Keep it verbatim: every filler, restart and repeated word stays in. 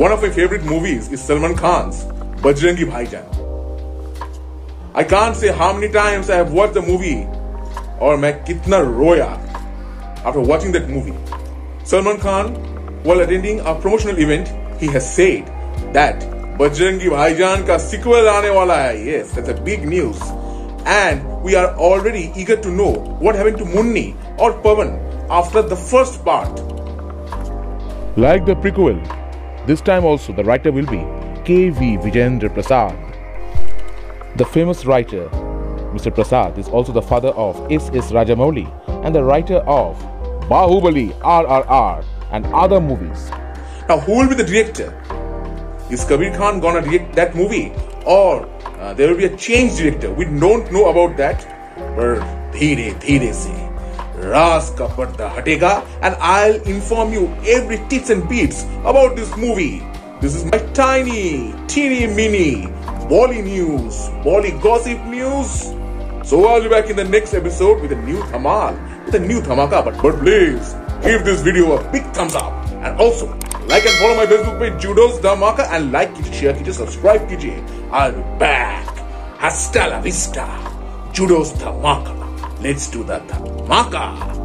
One of my favorite movies is Salman Khan's Bajrangi Bhaijaan. I can't say how many times I have watched the movie or मैं कितना रोया after watching that movie. Salman Khan, while attending a promotional event, he has said that Bajrangi Bhaijaan का sequel आने वाला है. Yes, that's a big news. And we are already eager to know what happened to Munni or Pawan after the first part. Like the prequel, this time also the writer will be K V Vijayendra Prasad. The famous writer, Mister Prasad, is also the father of S S Rajamouli and the writer of Bahubali, R R R and other movies. Now, who will be the director? Is Kabir Khan gonna direct that movie, or uh, there will be a change director? We don't know about that. But धीरे धीरे से राज का पर्दा हटेगा, and I'll inform you every tips and beats about this movie. This is my tiny, teeny, mini Bolly news, Bolly gossip news. So I'll be back in the next episode with a new dhamal, with a new dhamaka. But, but please give this video a big thumbs up, and also like and follow my Facebook page Judo's Dhamaka, and like कीजिए, share कीजिए, subscribe कीजिए. I'll be back. Hasta la vista, Judo's Dhamaka. Let's do the dhamaka.